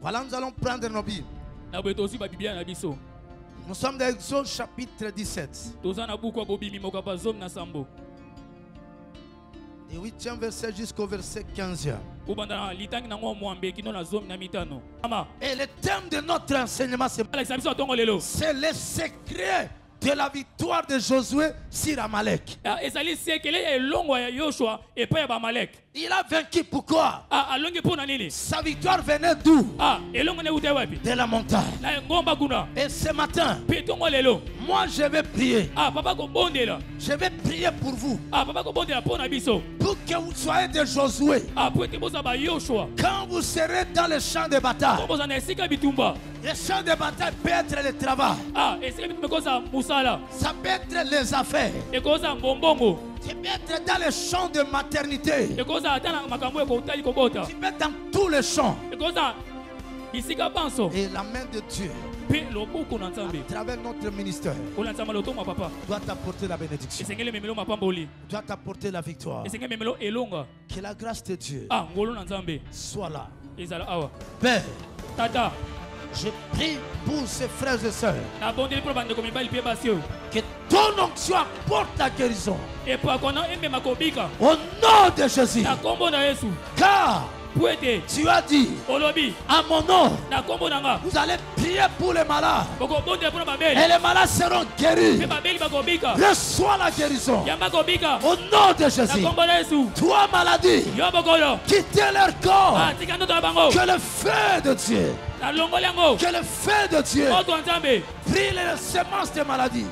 Voilà, nous allons prendre nos Bibles. Nous sommes dans Exode chapitre 17. Du 8e verset jusqu'au verset 15e. Et le thème de notre enseignement, c'est le secret de la victoire de Josué sur Amalek. Il a vaincu, pourquoi? Sa victoire venait d'où? De la montagne. Et ce matin, moi je vais prier. Je vais prier pour vous. Pour que vous soyez de Josué. Quand vous serez dans le champ de bataille. Le champ de bataille peut être le travail. Ça peut être les affaires. Tu peux être dans les champs de maternité. Tu peux être dans tous les champs. Et la main de Dieu, à travers notre ministère, doit t'apporter la bénédiction, doit t'apporter la victoire. Que la grâce de Dieu soit là. Père, je prie pour ces frères et sœurs. Que ton onction apporte la guérison. Au nom de Jésus. Car tu as dit à mon nom, vous allez prier pour les malades. Et les malades seront guéris. Reçois la guérison. Au nom de Jésus. Toi maladie, quittez leur corps. Que le feu de Dieu, que le feu de Dieu brille les semences de maladie.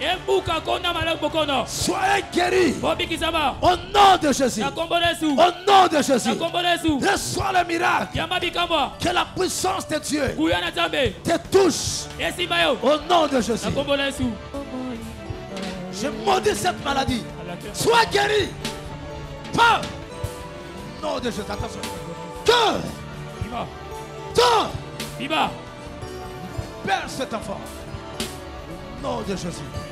Soyez guéris. Au nom de Jésus. Au nom de Jésus. Reçois le miracle. Que la puissance de Dieu te touche. Au nom de Jésus. Je maudis cette maladie. Sois guéri. Pas. Au nom de Jésus. Attention. Père cet enfant. Au nom de Jésus.